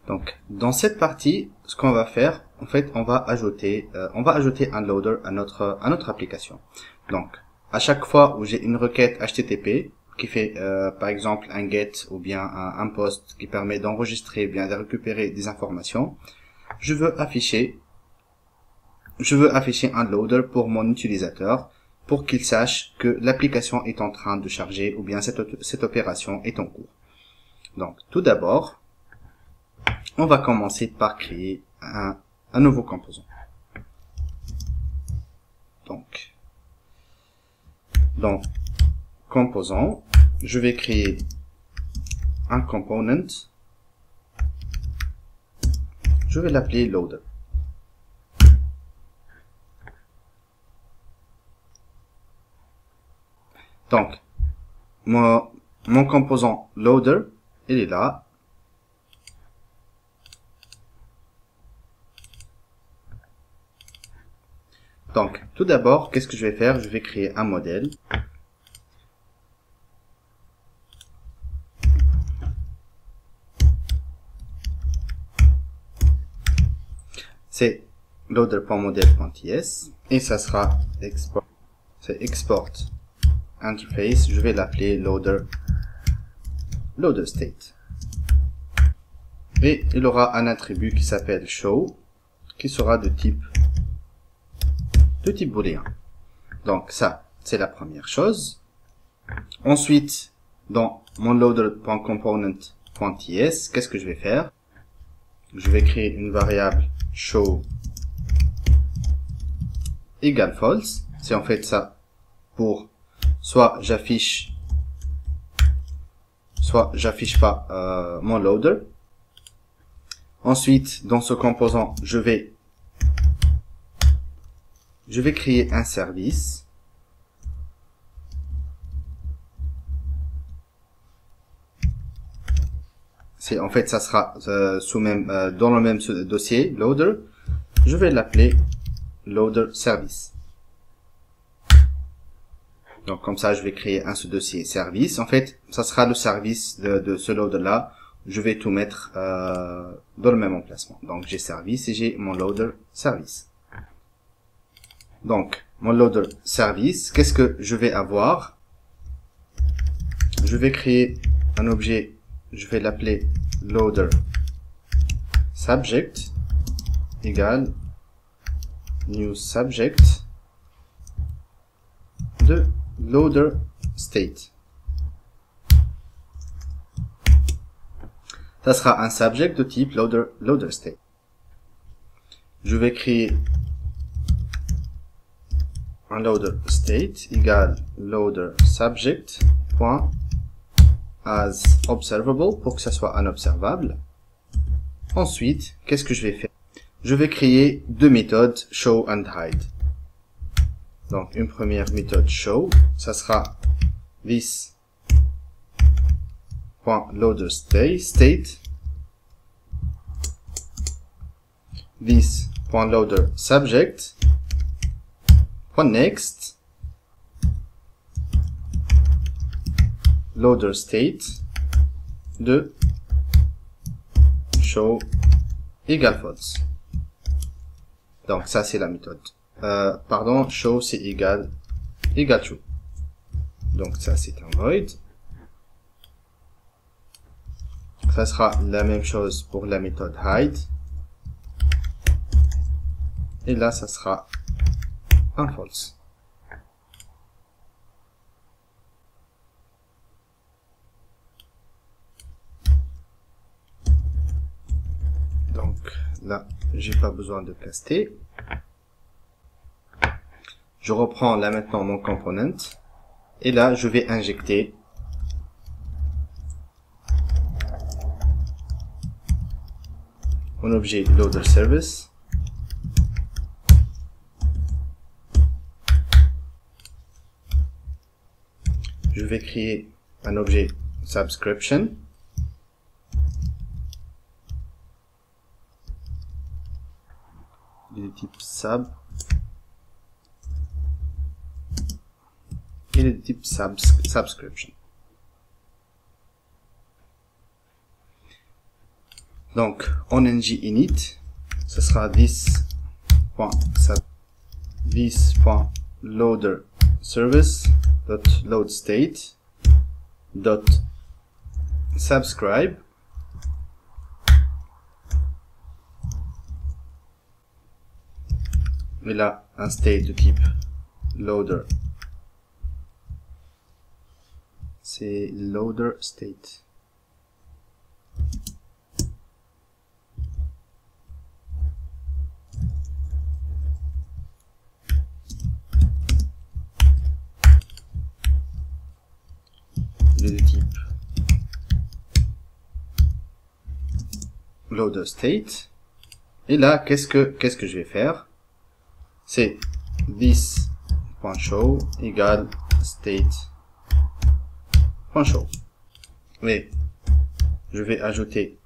Donc, dans cette partie, ce qu'on va faire, en fait, on va ajouter un loader à notre application. Donc, à chaque fois où j'ai une requête HTTP qui fait, par exemple, un get ou bien un post qui permet d'enregistrer ou bien de récupérer des informations, je veux afficher un loader pour mon utilisateur pour qu'il sache que l'application est en train de charger ou bien cette opération est en cours. Donc, tout d'abord, on va commencer par créer un nouveau composant. Donc, dans composant, je vais créer un component. Je vais l'appeler loader. Donc, mon composant loader, il est là. Donc, tout d'abord, qu'est-ce que je vais faire? Je vais créer un modèle. C'est loader.model.ts et ça sera export interface. Je vais l'appeler loader state. Et il aura un attribut qui s'appelle show, qui sera de type booléen. Donc ça, c'est la première chose. Ensuite, dans mon loader.component.ts, qu'est-ce que je vais faire? Je vais créer une variable show égale false. C'est en fait ça pour soit j'affiche pas mon loader. Ensuite, dans ce composant, je vais créer un service. C'est en fait ça sera dans le même dossier loader. Je vais l'appeler loader service. Donc comme ça, je vais créer un sous-dossier service. En fait, ça sera le service de ce loader là. Je vais tout mettre dans le même emplacement. Donc j'ai service et j'ai mon loader service. Donc mon loader service, qu'est-ce que je vais avoir? Je vais créer un objet, je vais l'appeler loader subject égale new subject de loader state. Ça sera un subject de type loader state. Je vais créer un loader state égale loader subject point as observable pour que ça soit un observable. Ensuite, qu'est-ce que je vais faire? Je vais créer deux méthodes show and hide. Donc une première méthode show, ça sera this.loader state, this.loader subject, next, loader state de show égale false. Donc ça c'est la méthode. Show c'est égal true. Donc ça c'est un void. Ça sera la même chose pour la méthode hide. Et là ça sera un false. Donc là, j'ai pas besoin de caster. Je reprends là maintenant mon component et là je vais injecter mon objet loader service. Je vais créer un objet subscription. De type sub et de type subscription. Donc, en ng init, ce sera this.loader service .load state .subscribe et là un state de type loader, c'est loader state. De type loader state. Et là, qu'est-ce que je vais faire? C'est this.show égale state.show. Et je vais ajouter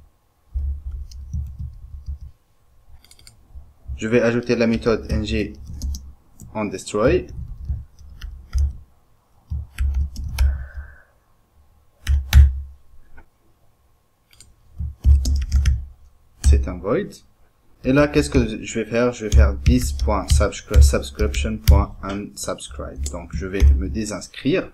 la méthode ng on destroy. C'est un void. Et là, qu'est-ce que je vais faire? Je vais faire this.subscription.unsubscribe. Donc, je vais me désinscrire.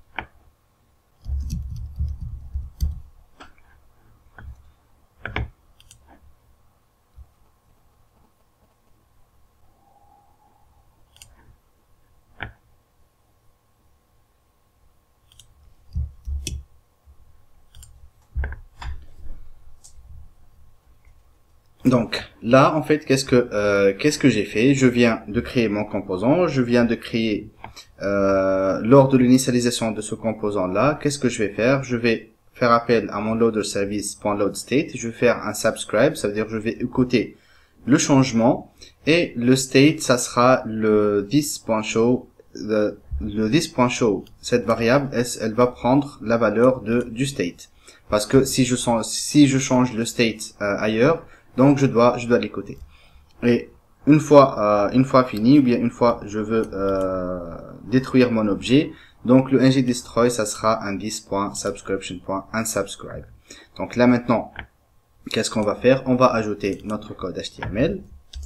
Donc là, en fait, qu'est-ce que j'ai fait? Je viens de créer mon composant, je viens de créer lors de l'initialisation de ce composant là, qu'est-ce que je vais faire? Je vais faire appel à mon loader service.loadState, je vais faire un subscribe, ça veut dire que je vais écouter le changement et le state, ça sera le this.show. Le this.show, cette variable, elle va prendre la valeur du state, parce que si je change le state ailleurs, donc je dois l'écouter. Et une fois fini, ou bien une fois je veux détruire mon objet, donc le ng destroy, ça sera un this.subscription.unsubscribe. Donc là maintenant, qu'est-ce qu'on va faire? On va ajouter notre code HTML.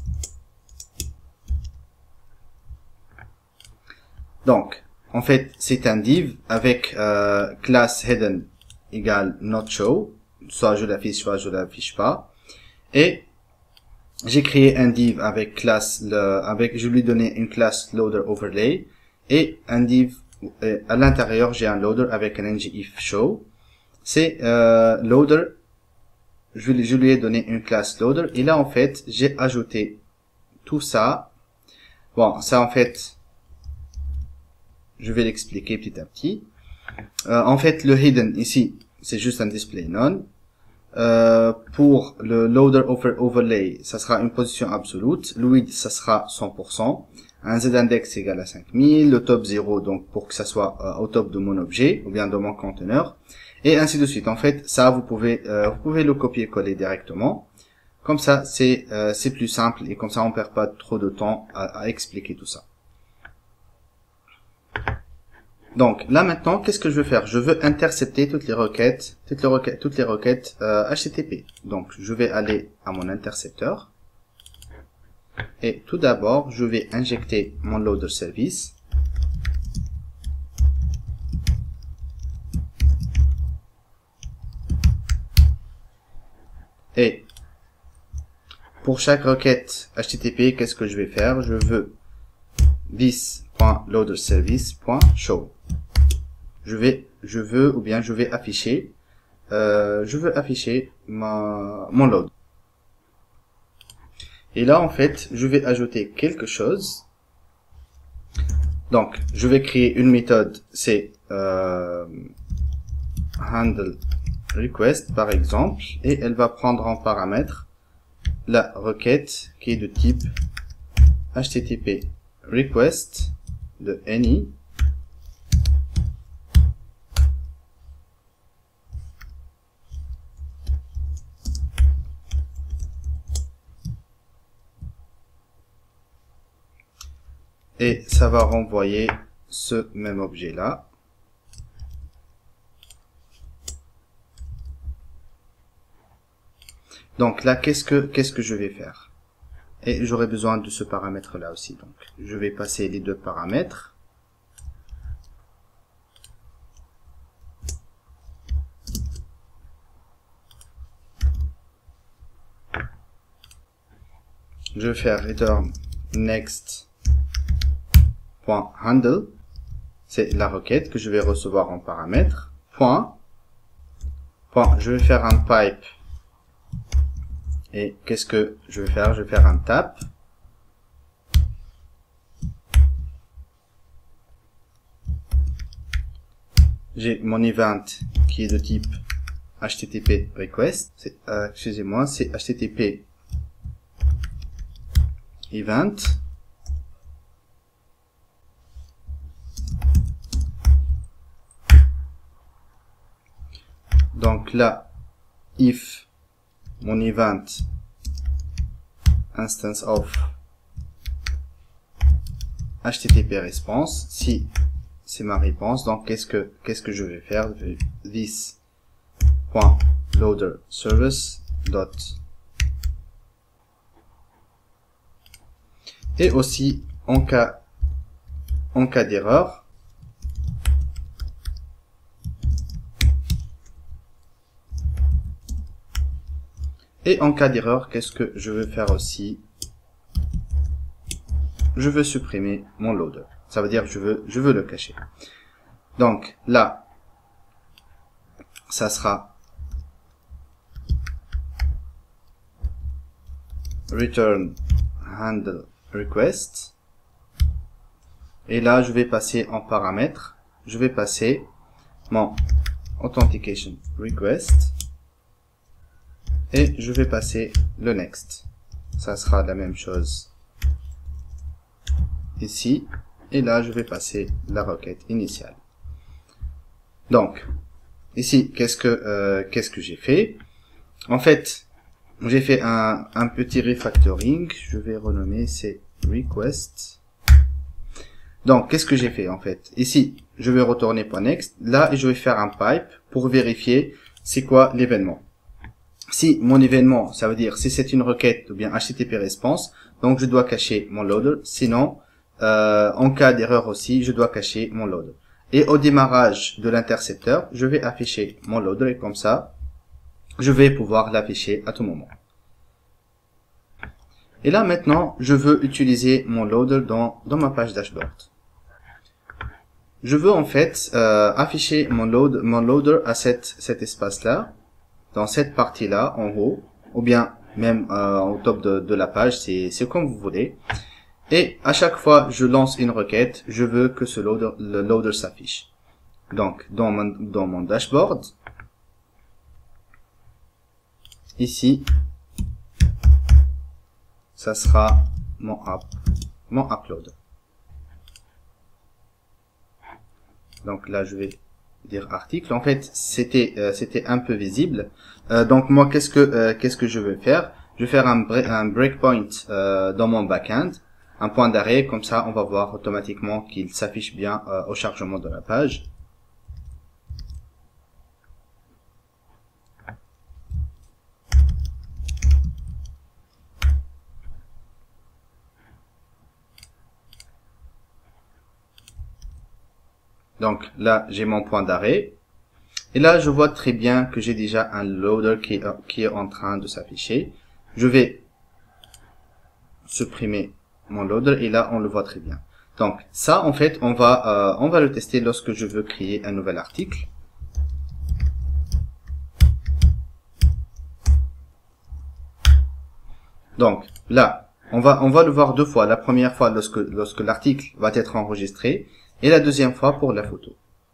Donc en fait c'est un div avec class hidden égale not show, soit je l'affiche, soit je l'affiche pas. Et j'ai créé un div avec je lui ai donné une classe loader overlay et un div à l'intérieur j'ai un loader avec un ng if show. C'est loader, je lui ai donné une classe loader et là en fait j'ai ajouté tout ça. Bon, ça en fait je vais l'expliquer petit à petit. En fait le hidden ici c'est juste un display none. Pour le loader overlay, ça sera une position absolute. Le width, ça sera 100%. Un z-index égale à 5000. Le top 0, donc pour que ça soit au top de mon objet, ou bien de mon conteneur. Et ainsi de suite. En fait, ça, vous pouvez le copier-coller directement. Comme ça, c'est plus simple. Et comme ça, on perd pas trop de temps à expliquer tout ça. Donc là maintenant, qu'est-ce que je veux faire? Je veux intercepter toutes les requêtes HTTP. Donc je vais aller à mon intercepteur et tout d'abord je vais injecter mon loader service. Et pour chaque requête HTTP, qu'est-ce que je vais faire? Je veux this.loaderService.show. Je vais afficher mon load. Et là, en fait, je vais ajouter quelque chose. Donc, je vais créer une méthode, c'est handle request par exemple, et elle va prendre en paramètre la requête qui est de type HTTP request de any et ça va renvoyer ce même objet là. Donc là, qu'est-ce que je vais faire? Et j'aurai besoin de ce paramètre là aussi. Donc, je vais passer les deux paramètres. Je vais faire return next.handle. C'est la requête que je vais recevoir en paramètre. Point. Je vais faire un pipe. Et qu'est-ce que je vais faire? Je vais faire un tap. J'ai mon event qui est de type HTTP request. Excusez-moi, c'est HTTP event. Donc là, if mon event instance of HTTP response, si c'est ma réponse, donc qu'est-ce que je vais faire? This.loader service dot. Et aussi en cas d'erreur, qu'est-ce que je veux faire aussi? Je veux supprimer mon loader. Ça veut dire je veux le cacher. Donc là, ça sera return handle request. Et là, je vais passer en paramètre. Je vais passer mon authentication request. Et je vais passer le next. Ça sera la même chose ici. Et là, je vais passer la requête initiale. Donc, ici, qu'est-ce que j'ai fait? En fait, j'ai fait un petit refactoring. Je vais renommer, c'est request. Donc, qu'est-ce que j'ai fait, en fait? Ici, je vais retourner .next. Là, je vais faire un pipe pour vérifier c'est quoi l'événement. Si mon événement, ça veut dire si c'est une requête ou bien HTTP response, donc je dois cacher mon loader. Sinon, en cas d'erreur aussi, je dois cacher mon loader. Et au démarrage de l'intercepteur, je vais afficher mon loader et comme ça, je vais pouvoir l'afficher à tout moment. Et là maintenant, je veux utiliser mon loader dans ma page dashboard. Je veux en fait afficher mon loader à cet espace-là, dans cette partie-là, en haut, ou bien même au top de la page, c'est comme vous voulez. Et à chaque fois je lance une requête, je veux que le loader s'affiche. Donc dans mon dashboard, ici, ça sera mon upload. Donc là je vais dire article. En fait c'était un peu visible. Donc moi qu'est-ce que je veux faire? Je vais faire un breakpoint dans mon backend, un point d'arrêt, comme ça on va voir automatiquement qu'il s'affiche bien au chargement de la page. Donc là, j'ai mon point d'arrêt. Et là, je vois très bien que j'ai déjà un loader qui est en train de s'afficher. Je vais supprimer mon loader et là, on le voit très bien. Donc ça, en fait, on va le tester lorsque je veux créer un nouvel article. Donc là, on va le voir deux fois. La première fois lorsque l'article va être enregistré. Et la deuxième fois pour la photo.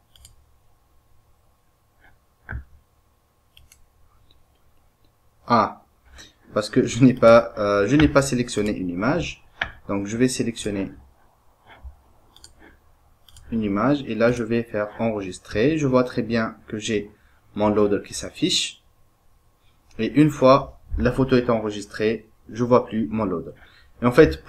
Ah, parce que je n'ai pas sélectionné une image. Donc je vais sélectionner une image et là je vais faire enregistrer. Je vois très bien que j'ai mon loader qui s'affiche. Et une fois la photo est enregistrée, je vois plus mon loader. Et en fait,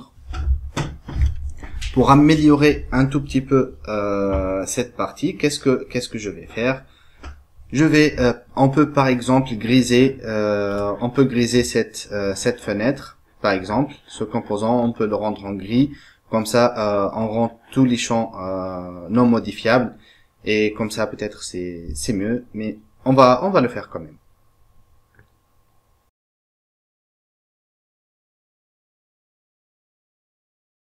pour améliorer un tout petit peu cette partie, qu'est-ce que je vais faire? On peut par exemple griser, cette fenêtre, par exemple, ce composant, on peut le rendre en gris. Comme ça, on rend tous les champs non modifiables, et comme ça peut-être c'est mieux, mais on va le faire quand même.